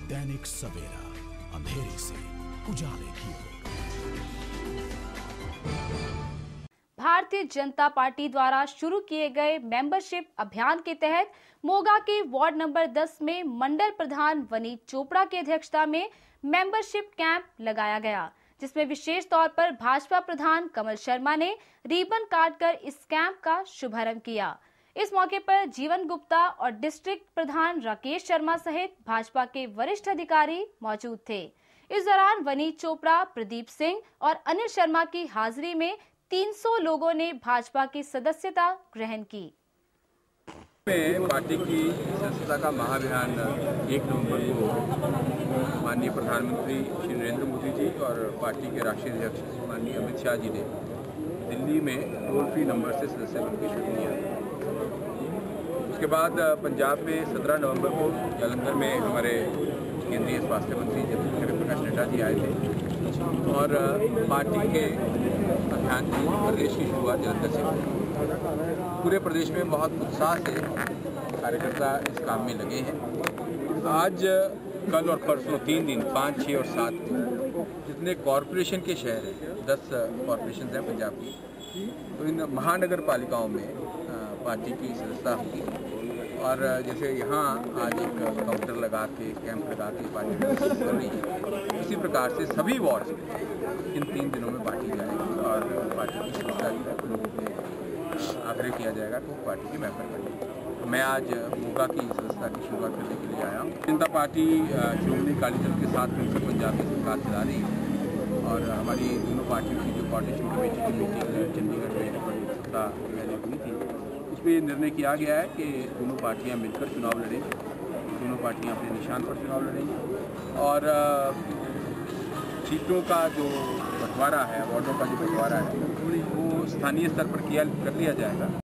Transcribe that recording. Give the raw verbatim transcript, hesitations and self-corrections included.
दैनिक सवेरा, अंधेरे से उजाले की ओर। भारतीय जनता पार्टी द्वारा शुरू किए गए मेंबरशिप अभियान के तहत मोगा के वार्ड नंबर दस में मंडल प्रधान वनीत चोपड़ा की अध्यक्षता में मेंबरशिप कैंप लगाया गया, जिसमें विशेष तौर पर भाजपा प्रधान कमल शर्मा ने रिबन काटकर इस कैंप का शुभारंभ किया। इस मौके पर जीवन गुप्ता और डिस्ट्रिक्ट प्रधान राकेश शर्मा सहित भाजपा के वरिष्ठ अधिकारी मौजूद थे। इस दौरान वनीत चोपड़ा, प्रदीप सिंह और अनिल शर्मा की हाजिरी में तीन सौ लोगों ने भाजपा की सदस्यता ग्रहण की। में पार्टी की सदस्यता का महाअभियान एक नवंबर को माननीय प्रधानमंत्री श्री नरेंद्र मोदी जी और पार्टी के राष्ट्रीय अध्यक्ष माननीय अमित शाह जी ने दिल्ली में टोल फ्री नंबर से सदस्य बनकर शुरू किया। उसके बाद पंजाब में सत्रह नवंबर को जालंधर में हमारे केंद्रीय स्वास्थ्य मंत्री जगत प्रकाश नड्डा जी आए थे और पार्टी के अभियान की प्रदेश की शुरुआत जालंधर से हुई। पूरे प्रदेश में बहुत उत्साह से कार्यकर्ता इस काम में लगे हैं। आज, कल और परसों तीन दिन पाँच, छः और सात जितने कॉरपोरेशन के शहर हैं, दस कॉरपोरेशन हैं पंजाब की, तो इन महानगर पालिकाओं में पार्टी की सदस्यता होगी। और जैसे यहाँ आज एक काउंटर लगा के, कैंप लगा के पार्टी कर रही है, इसी प्रकार से सभी वार्ड इन तीन दिनों में बांटी जाएगी और पार्टी की सदस्यता लोगों को आग्रह किया जाएगा तो पार्टी के मेंबर बनेंगे। मैं आज मोगा की सदस्यता की शुरुआत करने के लिए आया हूँ। जनता पार्टी श्रोमणी अकाली दल के साथ मिलकर पंजाब में सरकार चला रही है और हमारी दोनों पार्टियों की जो कोऑर्डिनेशन कमेटी की मीटिंग चंडीगढ़ में बड़ी सप्ताह पहले हुई थी, उसमें निर्णय किया गया है कि दोनों पार्टियाँ मिलकर चुनाव लड़ेंगी। दोनों पार्टियाँ अपने निशान पर चुनाव लड़ेंगी और सीटों का जो बंटवारा है, वार्डों का जो बंटवारा है, वो स्थानीय स्तर पर किया कर लिया जाएगा।